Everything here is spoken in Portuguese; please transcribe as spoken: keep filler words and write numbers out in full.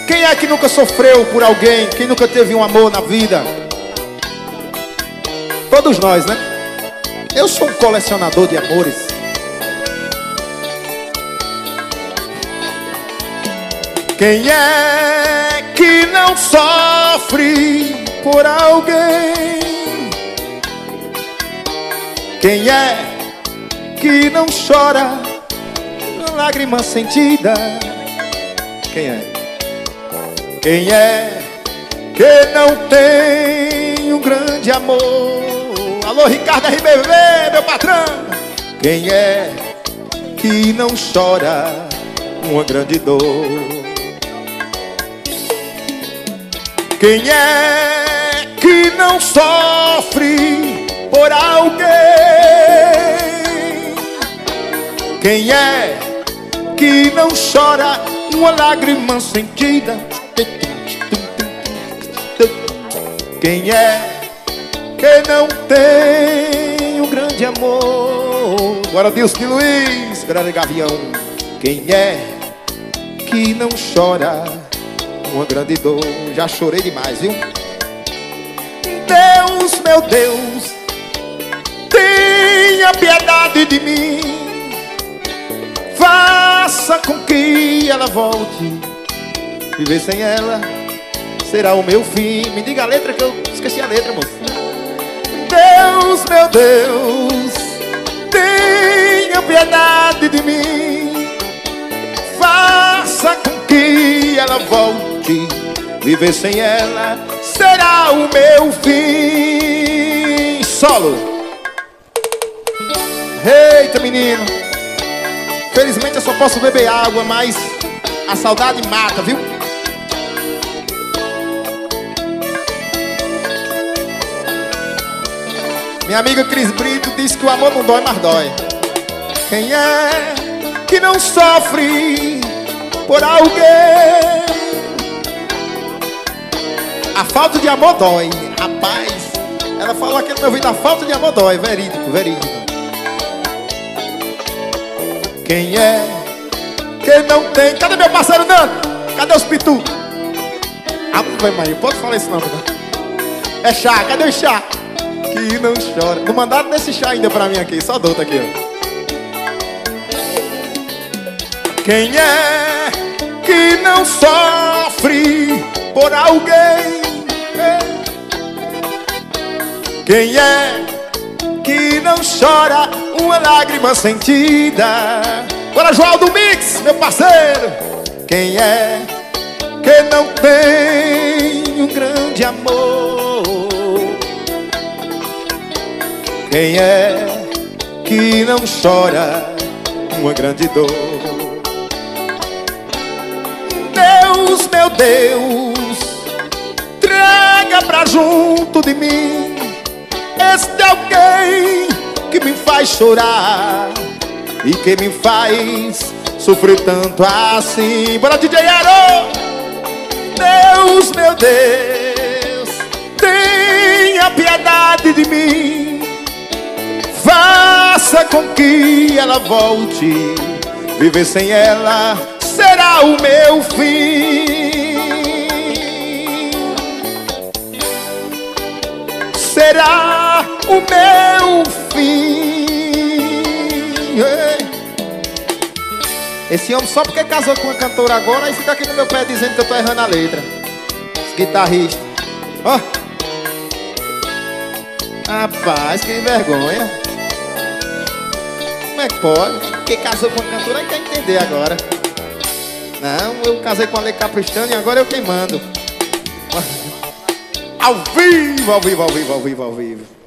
Quem é que nunca sofreu por alguém? Quem nunca teve um amor na vida? Todos nós, né? Eu sou um colecionador de amores. Quem é que não sofre por alguém? Quem é que não chora uma lágrima sentida? Quem é? Quem é que não tem um grande amor? Alô, Ricardo R B V, meu patrão. Quem é que não chora uma grande dor? Quem é que não sofre por alguém? Quem é que não chora uma lágrima sentida? Quem é que não tem um grande amor? Glória a Deus, que Luiz, grande Gavião. Quem é que não chora uma grande dor? Já chorei demais, viu? Deus, meu Deus, tenha piedade de mim. Faça com que ela volte. Viver sem ela será o meu fim. Me diga a letra que eu esqueci a letra, moço. Deus, meu Deus, tenha piedade de mim. Faça com que ela volte. Viver sem ela será o meu fim. Solo. Eita, menino. Felizmente eu só posso beber água, mas a saudade mata, viu? Minha amiga Cris Brito disse que o amor não dói, mas dói. Quem é que não sofre por alguém? A falta de amor dói. Rapaz, ela falou aqui no meu ouvido, a falta de amor dói. Verídico, verídico. Quem é que não tem? Cadê meu parceiro Nando? Cadê os pitu? Ah, vai, mãe, pode falar isso não, não. É chá, cadê o chá? Que não chora. Não mandaram desse chá ainda pra mim aqui, só douto aqui, ó. Quem é que não sofre por alguém? Quem é que não chora uma lágrima sentida? Bora, João do Mix, meu parceiro. Quem é que não tem um grande amor? Quem é que não chora uma grande dor? Deus, meu Deus, traga pra junto de mim este alguém que me faz chorar e que me faz sofrer tanto assim. Bora, D J Aro! Deus, meu Deus, tenha piedade de mim. Faça com que ela volte. Viver sem ela será o meu fim. Será o meu fim. Esse homem só porque casou com uma cantora agora, aí fica aqui no meu pé dizendo que eu tô errando a letra. Esse guitarrista. Ó. Oh. Rapaz, que vergonha. Como é que pode? Quem casou com uma cantora aí quer entender agora. Não, eu casei com a Lei Capristano e agora eu quem mando. Ao vivo, ao vivo, ao vivo, ao vivo, ao vivo.